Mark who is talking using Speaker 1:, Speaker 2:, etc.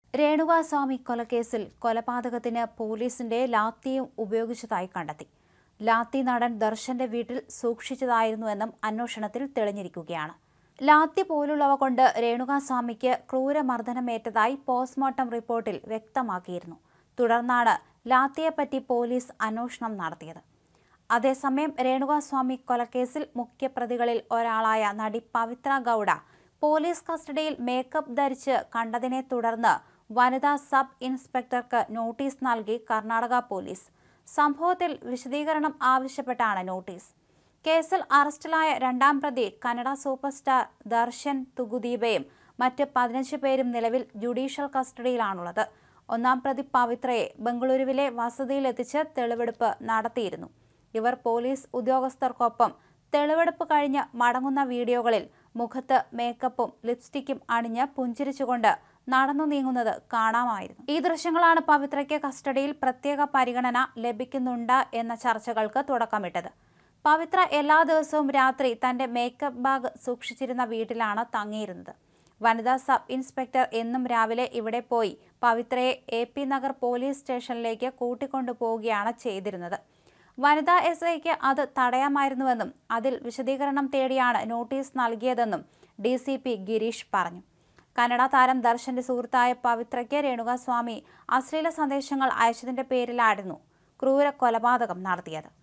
Speaker 1: രേണുകാസ്വാമി കൊലക്കേസിൽ കൊലപാതകത്തിന് പോലീസിന്റെ ലാത്തിയും ഉപയോഗിച്ചതായി കണ്ടെത്തി. ലാത്തി നടൻ ദർശന്റെ വീട്ടിൽ സൂക്ഷിച്ചതായിരുന്നുവെന്നും അന്വേഷണത്തിൽ തെളിഞ്ഞിരിക്കുകയാണ്. ലാത്തി പോലുള്ളവ കൊണ്ട് രേണുകാസ്വാമിക്ക് ക്രൂരമർദ്ദനമേറ്റതായി പോസ്റ്റ്മോർട്ടം റിപ്പോർട്ടിൽ വ്യക്തമാക്കിയിരുന്നു. തുടർന്നാണ് ലാത്തിയെപ്പറ്റി പോലീസ് അന്വേഷണം നടത്തിയത്. അതേസമയം രേണുകാസ്വാമി കൊലക്കേസിൽ മുഖ്യപ്രതികളിൽ ഒരാളായ നടി പവിത്ര ഗൌഡ പോലീസ് കസ്റ്റഡിയിൽ മേക്കപ്പ് ധരിച്ച് കണ്ടതിനെ തുടർന്ന് വനിതാ സബ് ഇൻസ്പെക്ടർക്ക് നോട്ടീസ് നൽകി കർണാടക പോലീസ്. സംഭവത്തിൽ വിശദീകരണം ആവശ്യപ്പെട്ടാണ് നോട്ടീസ്. കേസിൽ അറസ്റ്റിലായ രണ്ടാം പ്രതി കന്നഡ സൂപ്പർ സ്റ്റാർ ദർശൻ തുകുദീപയും മറ്റ് 15 പേരും നിലവിൽ ജുഡീഷ്യൽ കസ്റ്റഡിയിലാണുള്ളത്. ഒന്നാം പ്രതി പവിത്രയെ ബംഗളൂരുവിലെ വസതിയിലെത്തിച്ച് തെളിവെടുപ്പ് നടത്തിയിരുന്നു. ഇവർ പോലീസ് ഉദ്യോഗസ്ഥർക്കൊപ്പം തെളിവെടുപ്പ് കഴിഞ്ഞ് മടങ്ങുന്ന വീഡിയോകളിൽ മുഖത്ത് മേക്കപ്പും ലിപ്സ്റ്റിക്കും അണിഞ്ഞ് പുഞ്ചിരിച്ചുകൊണ്ട് നടന്നു നീങ്ങുന്നത് കാണാമായിരുന്നു. ഈ ദൃശ്യങ്ങളാണ് പവിത്രയ്ക്ക് കസ്റ്റഡിയിൽ പ്രത്യേക പരിഗണന ലഭിക്കുന്നുണ്ട് എന്ന ചർച്ചകൾക്ക് തുടക്കമിട്ടത്. പവിത്ര എല്ലാ ദിവസവും രാത്രി തന്റെ മേക്കപ്പ് ബാഗ് സൂക്ഷിച്ചിരുന്ന വീട്ടിലാണ് തങ്ങിയിരുന്നത്. വനിതാ സബ് ഇൻസ്പെക്ടർ എന്നും രാവിലെ ഇവിടെ പോയി പവിത്രയെ AP നഗർ പോലീസ് സ്റ്റേഷനിലേക്ക് കൂട്ടിക്കൊണ്ടുപോവുകയാണ് ചെയ്തിരുന്നത്. വനിതാ SIക്ക് അത് തടയാമായിരുന്നുവെന്നും അതിൽ വിശദീകരണം തേടിയാണ് നോട്ടീസ് നൽകിയതെന്നും DCP ഗിരീഷ് പറഞ്ഞു. കന്നഡ താരം ദർശന്റെ സുഹൃത്തായ പവിത്രയ്ക്ക് രേണുകാസ്വാമി അശ്ലീല സന്ദേശങ്ങൾ അയച്ചതിന്റെ പേരിലായിരുന്നു ക്രൂര കൊലപാതകം നടത്തിയത്.